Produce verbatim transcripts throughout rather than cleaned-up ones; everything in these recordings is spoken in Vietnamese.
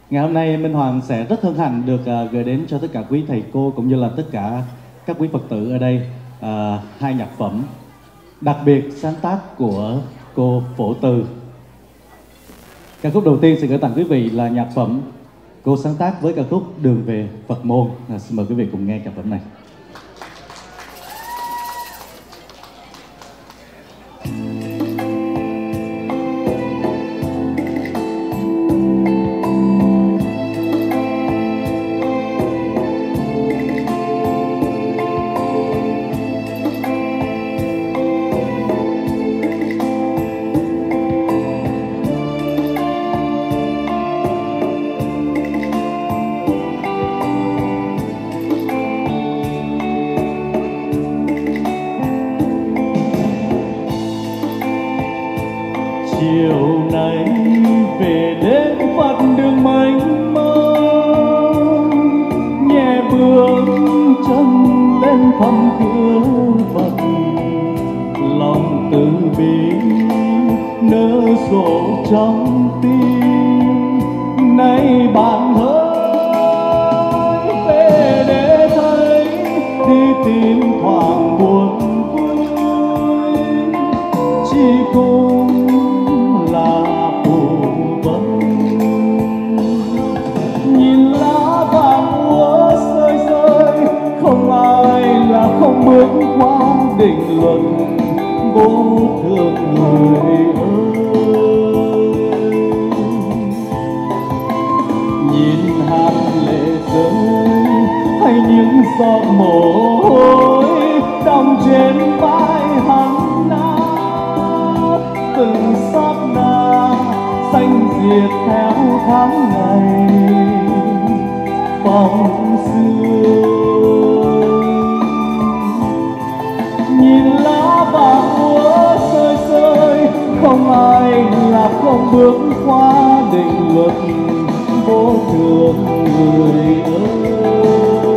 Ngày hôm nay Minh Hoàng sẽ rất hân hạnh được uh, gửi đến cho tất cả quý thầy cô cũng như là tất cả các quý Phật tử ở đây uh, hai nhạc phẩm đặc biệt sáng tác của cô Phổ Từ. Ca khúc đầu tiên sẽ gửi tặng quý vị là nhạc phẩm cô sáng tác với ca khúc Đường Về Phật Môn. À, xin mời quý vị cùng nghe nhạc phẩm này. Chiều nay về đến Phật đường mênh mông, nhẹ bước chân lên thăm cửa Phật, lòng từ bi nở rộ trong tim. Nay bạn hỡi về để thấy, đi tìm thoảng buồn vui, chỉ cùng không bước qua định luận vô thường người ơi. Nhìn hạt lệ rơi hay những giọt mồ hôi đong trên vai hắn na, từng sát na xanh diệt theo tháng ngày phong xưa. Nhìn lá vàng úa rơi rơi, không ai là không bước qua định luật vô thường người ơi.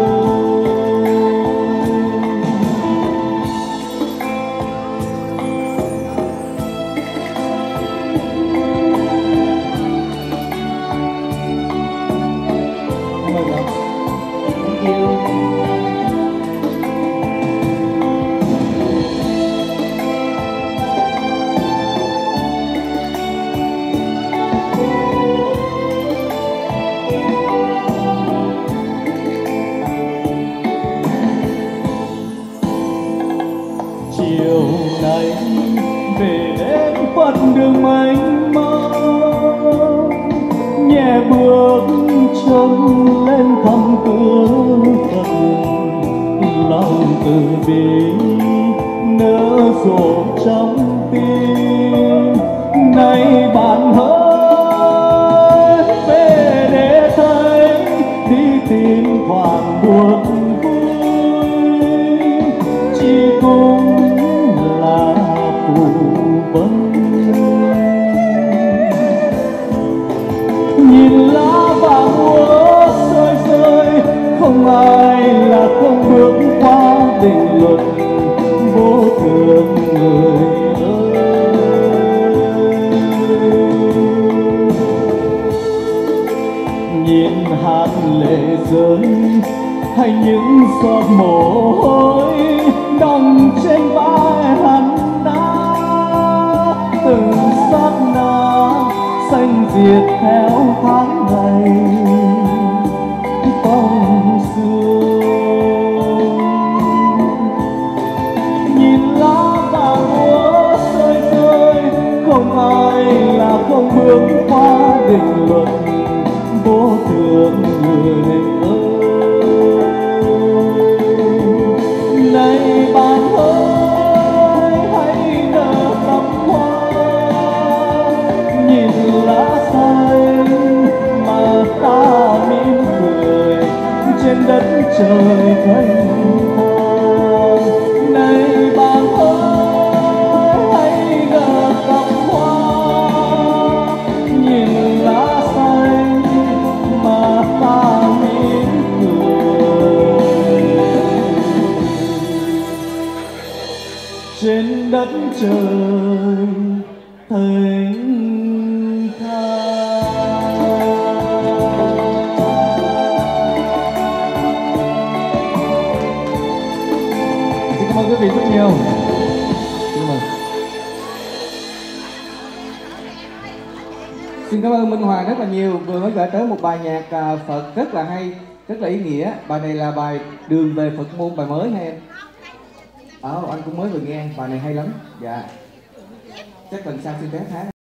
Chiều nay về đến Phật đường mênh mông, nhẹ bước chân lên thăm cửa Phật, lòng từ bi nở rộ trong tim. Nay bạn hỡi về để thấy, đi tìm thoảng buồn vui, chỉ cùng nhìn lá vàng úa rơi rơi, không ai là không bước qua định luật vô thường người ơi. Nhìn hạt lệ rơi hay những giọt mồ hôi đong trên vai hắn đã, từng sát na xanh diệt theo tháng ngày phong xưa. Nhìn lá vàng úa rơi rơi, không ai là không bước qua định luật vô thường người ơi. Này bạn ơi hãy nở tắm hoa, nhìn lá xanh mà ta mỉm cười trên đất trời thanh thang. Này bạn ơi hãy nở tắm hoa, nhìn lá xanh mà ta mỉm cười trên đất trời thanh thang. nhiều. Xin mời. Xin cảm ơn Minh Hoàng rất là nhiều, vừa mới gửi tới một bài nhạc uh, Phật rất là hay, rất là ý nghĩa. Bài này là bài Đường về Phật môn, bài mới hay em? Ờ, anh cũng mới vừa nghe, bài này hay lắm. Dạ. Chắc lần sau xin vé tháng.